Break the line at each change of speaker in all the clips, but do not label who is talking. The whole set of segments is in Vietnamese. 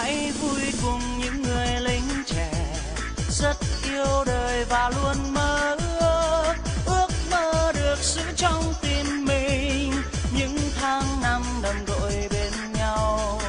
hãy vui cùng những người lính trẻ rất yêu đời và luôn mơ ước mơ được giữ trong tim mình những tháng năm đồng đội bên nhau.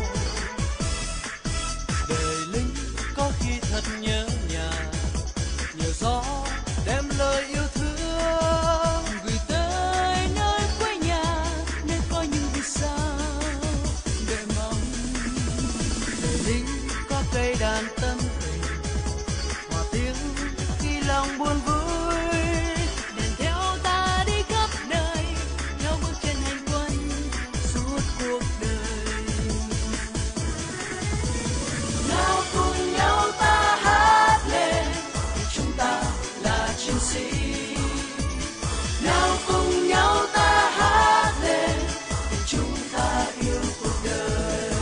Đời lính có khi thật nhớ nhà, nhờ gió đem lời yêu thương gửi tới nơi quê nhà, nơi có những vì sao để mong. Đời lính có cây đàn tâm tình, hòa tiếng khi lòng buồn vui, đèn theo ta đi khắp nơi, theo bước chân hành quân suốt cuộc đời.
Nào cùng nhau ta hát lên, chúng ta là chiến sĩ. Nào cùng nhau ta hát lên, chúng ta yêu cuộc đời.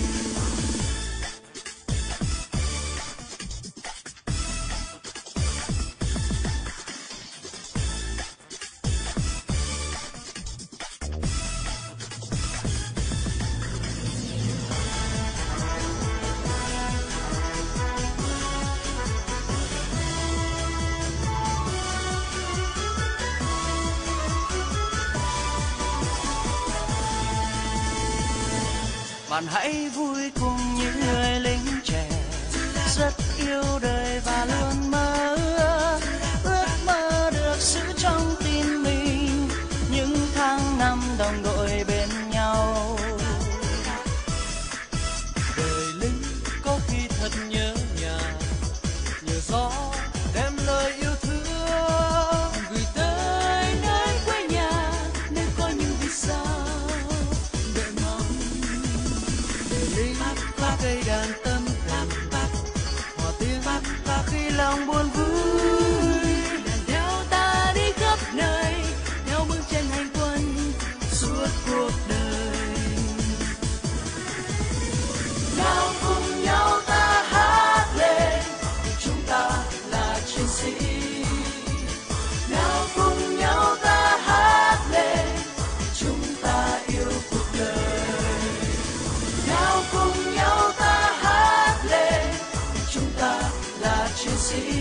Bạn hãy vui cùng những người lính trẻ rất yêu đời và luôn mơ ước mơ được giữ trong tim mình những tháng năm đồng đội bên nhau.
Đời lính có khi thật nhớ nhà, nhờ gió đem lời yêu thương gửi tới nơi quê nhà, nơi có những vì sao để mong. Đời lính có cây đàn tâm tình, hòa tiếng khi lòng buồn vui, đèn theo ta đi khắp nơi, theo bước chân hành quân suốt cuộc đời.
Nào cùng nhau ta hát lên, chúng ta là chiến sĩ. Nào cùng nhau ta hát lên, chúng ta yêu cuộc đời. Nào cùng nhau ta hát lên, chúng ta là chiến sĩ.